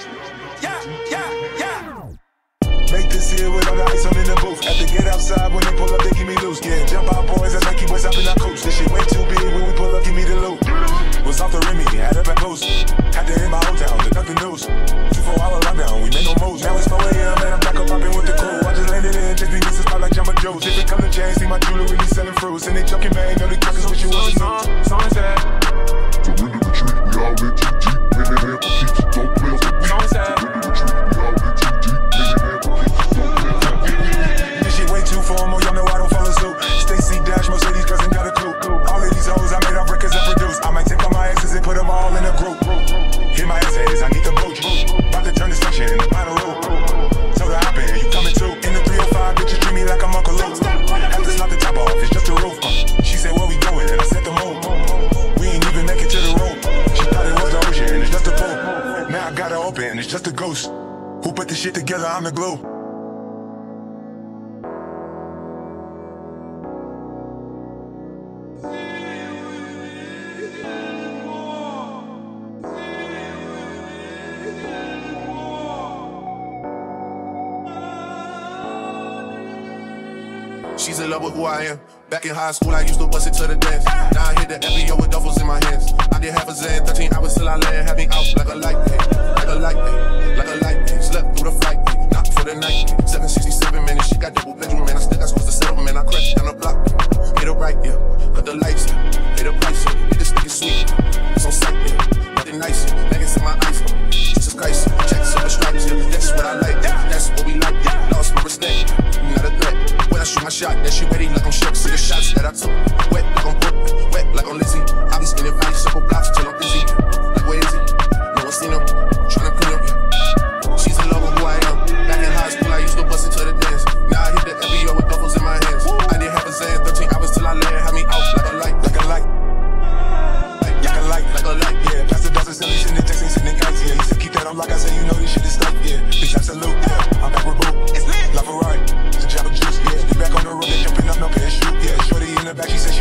Make this here with all the ice, I'm in the booth. Have to get outside when they pull up, they keep me loose. Yeah, jump out boys, that's like keep us up in our coach. This shit way too big, when we pull up, give me the loot. Was off the Remy, had up at post. Had to hit my old town, to duck the news. 24-hour lockdown, we made no moves. Now it's 4 AM, man, I'm back up popping with the crew. I just landed in, just be mixing spot like Jamba Joe's. If it come to change, see my jewelry, we selling fruits. And they joking, man, know the crackers what you want to know. Sunset. Surrender retreat, we all in too deep. Living here for keeps, don't play us with Sunset. Surrender retreat, we all in too deep. Living here for keeps, don't play us with This shit way too formal, y'all know I don't follow suit. Stacy Dash, most of these girls ain't got a clue. All of these hoes I made off records I produce. I might take all my exes and put them all in a group. Hit my essays, I need the boat. About to turn this function into final road. Told her hop in, you coming too. In the 305, bitches treat me like I'm Uncle Luke. Have to slap the top off, it's just a roof. She said, where we going? And I set the mood. We ain't even make it to the road. She thought it was the ocean, and it's just a pool. Now I got her open, it's just a ghost. Who put this shit together? I'm the glue. She's in love with who I am. Back in high school, I used to bust it to the dance. Now I hit the FBO with duffels in my hands. I did half a Zen, 13 hours till I land. Had me out like a light, like a light, like a light. Slept through the flight, not for the night. 767 minutes, she got double bedroom, man. I still got supposed to settle, man. I crashed down the block. Hit her right, yeah. Cut the lights, yeah. Pay the price, yeah. Hit this nigga sweet. It's on sight, yeah. Nothing nice, yeah. Niggas in my ice, Jesus Christ. Checks on the stripes, yeah. That's what I like, yeah. That's what we like, yeah. Lost my respect, not a threat. When I shoot my shot, that she ready like I'm shook. See the shots that I took. Wet like I'm Brooklyn, wet like I'm Lizzie. I be spinning 5 circle blocks till I'm busy. Like where is he? No one seen him. Tryna clean him. She's in love with who I am. Back in high school, I used to bust it to the dance. Now I hit the FBO with duffels in my hands. I did half a Zen, 13 hours till I land. Had me out like a light, like a light. Like a light, like a light. Yeah, Pastor Dawson said he's in the Texas, sending guys. Yeah, he said keep that on like I say, you know this shit is stuff. Yeah, bitch absolute. Yeah, I'm back with Boo. It's lit. La Ferrari. Jabba juice, yeah. Be back on the road, they jumping up, no parachute, yeah. Shorty in the back, she said